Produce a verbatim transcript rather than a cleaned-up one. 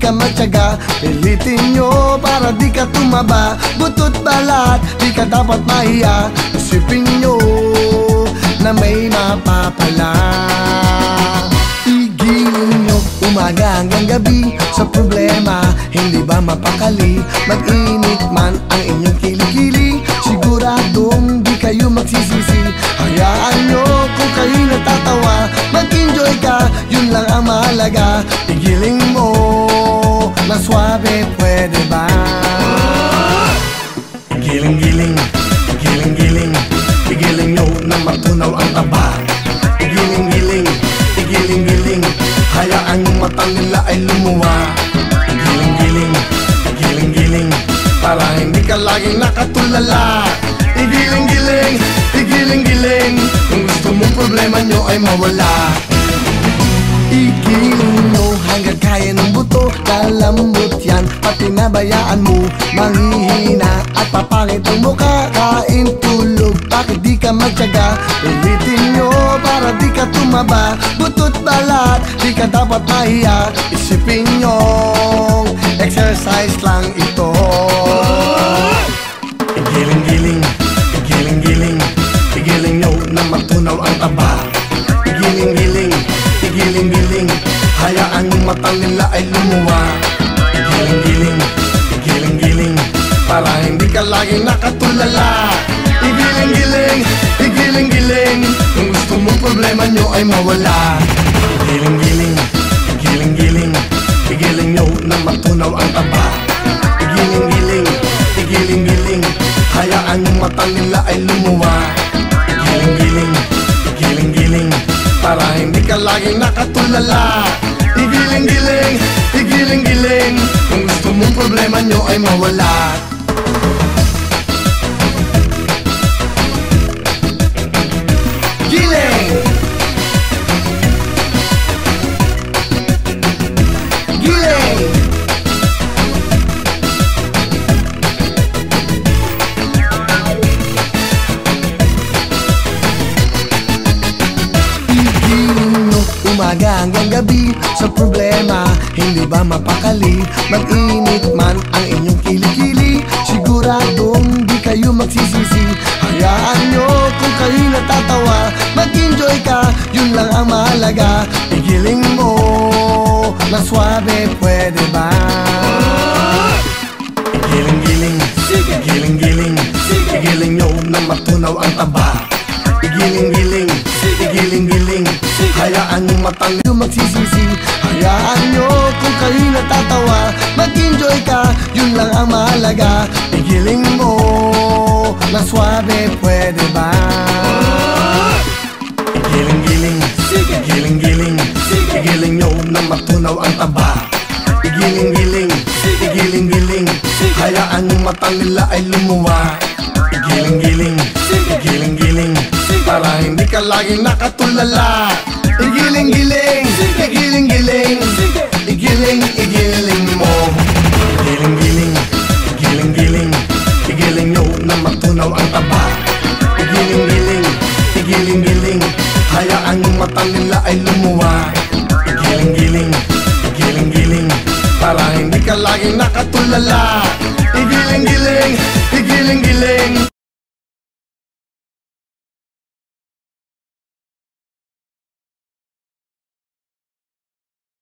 ka magtyaga. Pilitin nyo para di ka tumaba. Butot balat, di ka dapat mahiya. Isipin nyo na may mapapala. Igiling nyo umaga hanggang gabi sa problema, hindi ba mapakali? Mag-init man ang inyong kilikili, siguradong di kayo magsisisi. Hayaan nyo kung kayo'y natatawa, mag-enjoy ka, yun lang ang mahalaga. Igiling mo na swabe, pwede ba? Igiling-giling, igiling-giling, igiling nyo na matunaw ang taba. Igiling-giling, igiling-giling, hayaan yung mata nila ay lumuwa. Igiling-giling, igiling-giling, para hindi ka laging nakatulala. Igiling-giling, igiling-giling, kung gusto mong problema nyo ay mawala. Igiling nyo hanggang kaya ng buto, lalambot yan, pati nabayaan mo manghihina at papangit ang mukha. Kain, tulog, bakit di ka magtyaga? Ulitin nyo para di ka tumaba. Butot balat, di ka dapat mahiya. Isipin nyo, exercise lang ito. Igiling-giling, igiling-giling, igiling nyo na matunaw ang taba. Igiling-giling, igiling-giling, hayaan yung mata nila ay lumuwa. Igiling-giling, igiling-giling, para hindi ka laging nakatulala. Igiling-giling, igiling-giling, kung gusto mong problema nyo ay mawala. Igiling-giling, igiling-giling, igiling nyo na matunaw ang taba. Igiling-giling, igiling-giling, hayaan yung mata nila ay lumuwa. Igiling-giling, igiling-giling, para hindi ka laging nakatulala. Igiling-giling, igiling-giling, kung gusto mong problema nyo ay mawala. Giling! Giling! Umaga hanggang gabi sa problema, hindi ba mapakali? Mag-init man ang inyong kilikili, siguradong di kayo magsisisi. Hayaan nyo kung kayo'y natatawa, mag-enjoy ka, yun lang ang mahalaga. Igiling mo na swabe, pwede ba? Igiling-giling, igiling-giling, igiling nyo na matunaw ang taba. Igiling-giling, igiling-giling, hayaan yung mata nyo magsisisi. Hayaan nyo kung kayo'y natatawa, mag-enjoy ka, yun lang ang mahalaga. Igiling mo na swabe, pwede ba? Igiling-giling, igiling-giling, igiling nyo na matunaw ang taba. Igiling-giling, igiling-giling, hayaan yung mata nila ay lumuwa. Igiling-giling, igiling-giling, para hindi ka laging nakatulala. Igiling-giling, igiling-giling, igiling, igiling mo. Igiling-giling, igiling-giling, igiling nyo na matunaw ang taba. Igiling-giling, igiling-giling, hayaan yung mata nila ay lumuwa. Igiling-giling, igiling-giling, para hindi ka laging nakatulala.